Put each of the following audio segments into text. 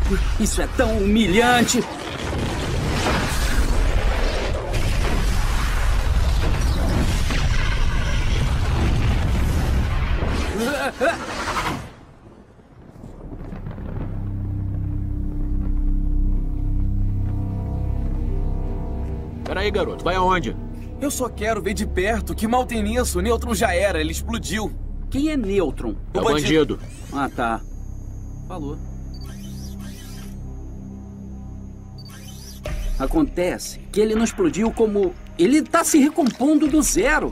Isso é tão humilhante. Peraí, garoto. Vai aonde? Eu só quero ver de perto. Que mal tem nisso? O nêutron já era, ele explodiu. Quem é Nêutron? É o bandido. Ah, tá. Falou. Acontece que ele não explodiu como... Ele tá se recompondo do zero.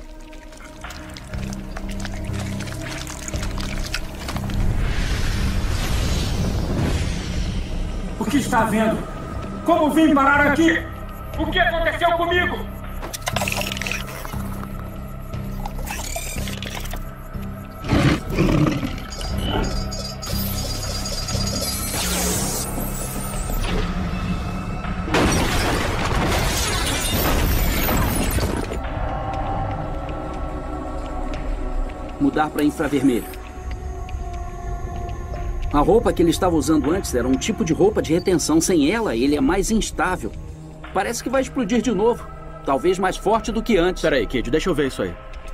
O que está vendo? Como vim parar aqui? O que aconteceu comigo? Mudar para infravermelho. A roupa que ele estava usando antes era um tipo de roupa de retenção. Sem ela, ele é mais instável. Parece que vai explodir de novo. Talvez mais forte do que antes. Peraí, Kid, deixa eu ver isso aí.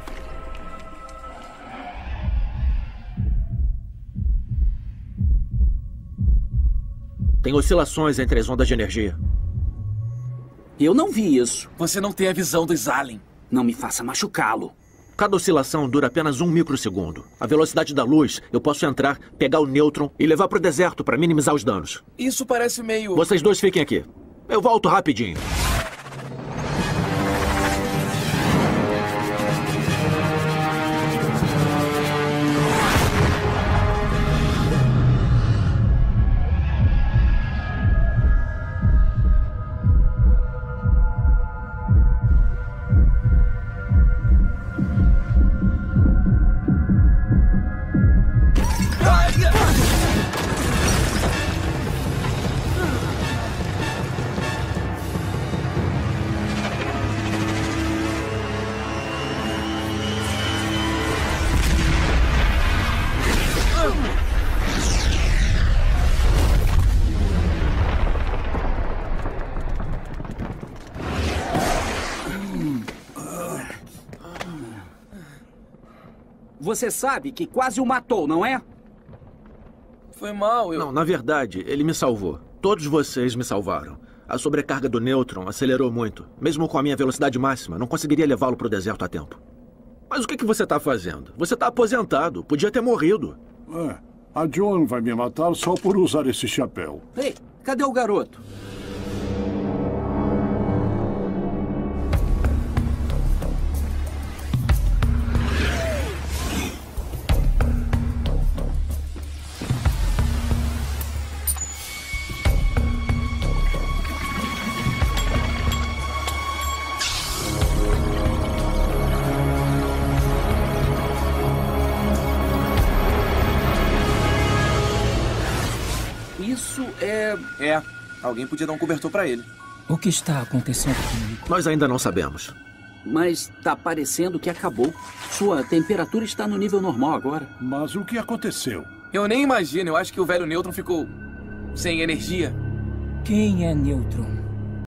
Tem oscilações entre as ondas de energia. Eu não vi isso. Você não tem a visão dos Alien. Não me faça machucá-lo. Cada oscilação dura apenas 1 microsegundo. A velocidade da luz, eu posso entrar, pegar o nêutron e levar pro deserto para minimizar os danos. Isso parece meio... Vocês dois fiquem aqui. Eu volto rapidinho. Você sabe que quase o matou, não é? Foi mal, Não, na verdade, ele me salvou. Todos vocês me salvaram. A sobrecarga do nêutron acelerou muito. Mesmo com a minha velocidade máxima, não conseguiria levá-lo pro deserto a tempo. Mas o que você tá fazendo? Você tá aposentado. Podia ter morrido. A Joan vai me matar só por usar esse chapéu. Ei, cadê o garoto? Isso é... Alguém podia dar um cobertor pra ele. O que está acontecendo comigo? Nós ainda não sabemos. Mas tá parecendo que acabou. Sua temperatura está no nível normal agora. Mas o que aconteceu? Eu nem imagino, eu acho que o velho nêutron ficou... sem energia. Quem é Nêutron?